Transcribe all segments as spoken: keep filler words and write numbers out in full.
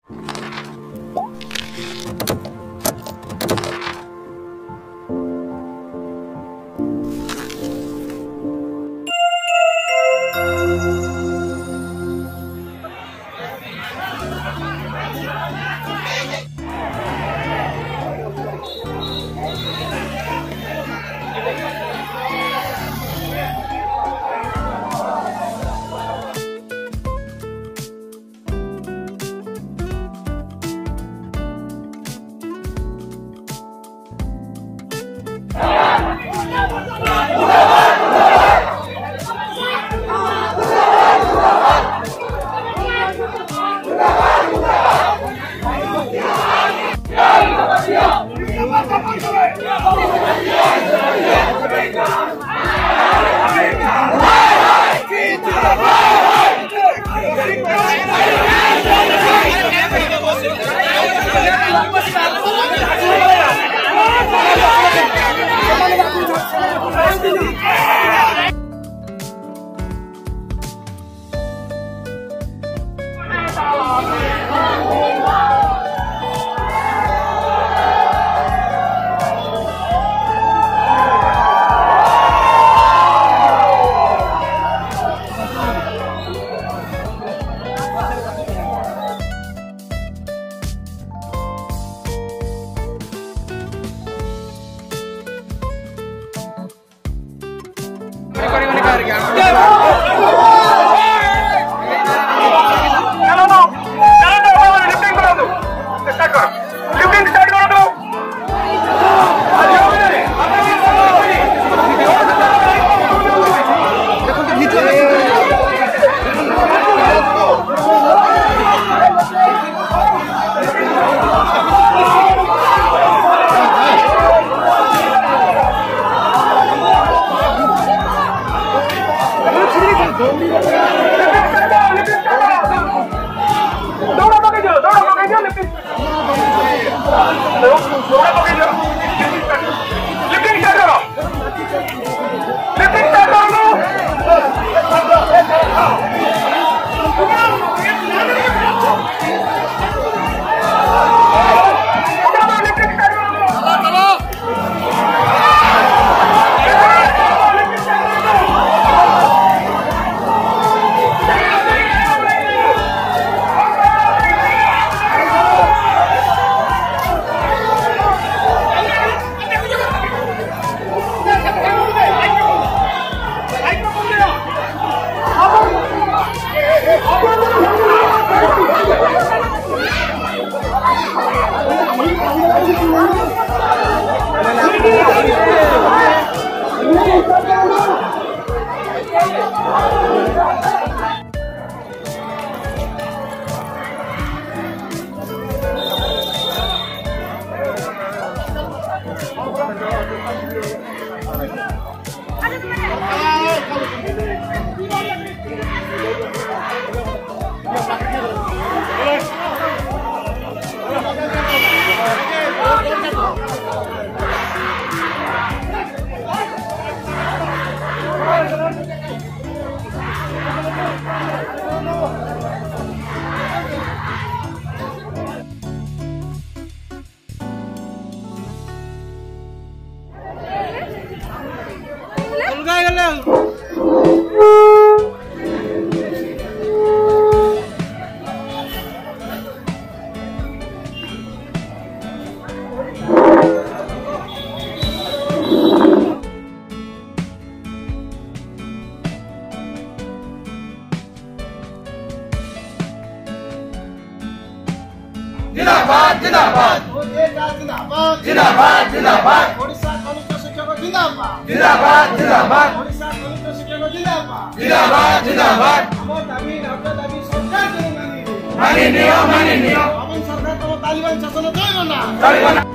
जिंदाबाद जिंदाबाद जिंदाबाद जिंदाबाद जिंदाबाद ओडिशा कनिष्ठ शिक्षक जिंदाबाद जिंदाबाद जिंदाबाद ओडिशा कनिष्ठ शिक्षक जिंदाबाद जिंदाबाद जिंदाबाद हमर दाबी हक दाबी सरकार जने मानि नियो मानि नियो हम सरकार तो तालिबान शासन चलिबो ना चलिबो ना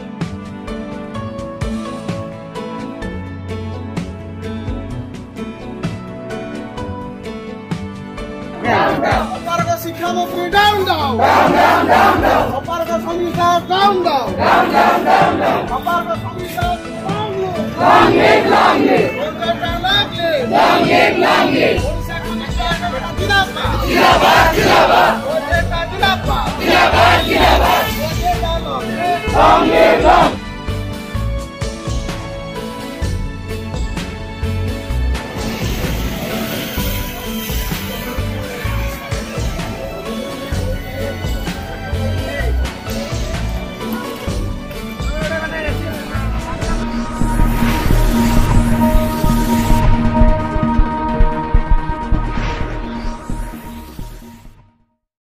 Aparga शिक्षा मंत्री down down down down down down aparga संविधान down down down down down down aparga संविधान long live long live long live long live Odisha को जिंदाबाद जिंदाबाद जिंदाबाद ओडिशा जिंदाबाद